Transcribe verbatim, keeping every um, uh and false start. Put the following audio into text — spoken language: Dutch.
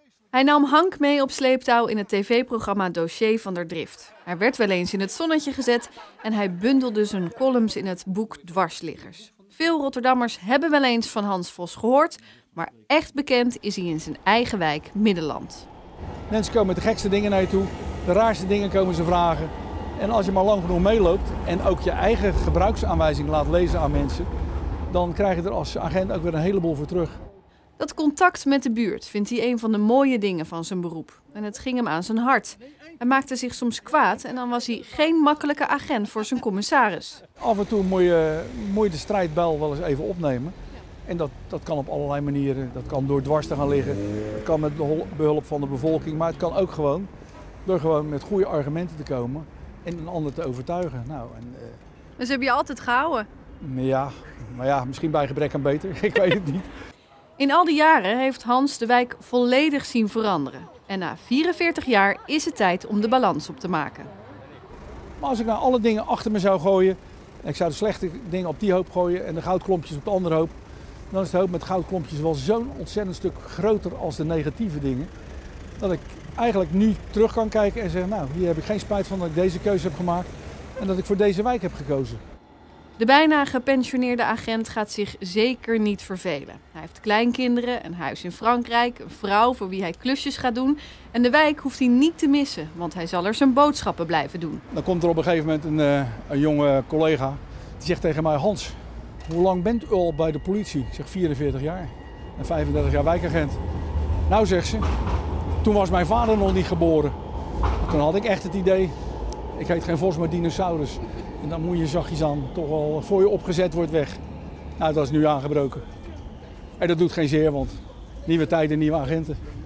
Hij nam Hank mee op sleeptouw in het tv-programma Dossier van der Drift. Hij werd wel eens in het zonnetje gezet en hij bundelde zijn columns in het boek Dwarsliggers. Veel Rotterdammers hebben wel eens van Hans Vos gehoord, maar echt bekend is hij in zijn eigen wijk Middenland. Mensen komen met de gekste dingen naar je toe, de raarste dingen komen ze vragen. En als je maar lang genoeg meeloopt en ook je eigen gebruiksaanwijzing laat lezen aan mensen, dan krijg je er als agent ook weer een heleboel voor terug. Dat contact met de buurt vindt hij een van de mooie dingen van zijn beroep. En het ging hem aan zijn hart. Hij maakte zich soms kwaad en dan was hij geen makkelijke agent voor zijn commissaris. Af en toe moet je, moet je de strijdbijl wel eens even opnemen. En dat, dat kan op allerlei manieren. Dat kan door dwars te gaan liggen. Dat kan met behulp van de bevolking. Maar het kan ook gewoon door gewoon met goede argumenten te komen en een ander te overtuigen. Nou, en, uh... Dus heb je altijd gehouden? Ja, maar ja, misschien bij gebrek aan beter. Ik weet het niet. In al die jaren heeft Hans de wijk volledig zien veranderen. En na vierenveertig jaar is het tijd om de balans op te maken. Maar als ik nou alle dingen achter me zou gooien, en ik zou de slechte dingen op die hoop gooien en de goudklompjes op de andere hoop, dan is de hoop met goudklompjes wel zo'n ontzettend stuk groter als de negatieve dingen, dat ik eigenlijk nu terug kan kijken en zeggen, nou, hier heb ik geen spijt van dat ik deze keuze heb gemaakt en dat ik voor deze wijk heb gekozen. De bijna gepensioneerde agent gaat zich zeker niet vervelen. Hij heeft kleinkinderen, een huis in Frankrijk, een vrouw voor wie hij klusjes gaat doen. En de wijk hoeft hij niet te missen, want hij zal er zijn boodschappen blijven doen. Dan komt er op een gegeven moment een, uh, een jonge collega, die zegt tegen mij, Hans, hoe lang bent u al bij de politie? Ik zeg vierenveertig jaar en vijfendertig jaar wijkagent. Nou, zegt ze, toen was mijn vader nog niet geboren. Toen had ik echt het idee, ik heet geen vos, maar dinosaurus. En dan moet je zachtjes aan toch wel voor je opgezet wordt weg. Nou, dat is nu aangebroken. En dat doet geen zeer, want nieuwe tijden, nieuwe agenten.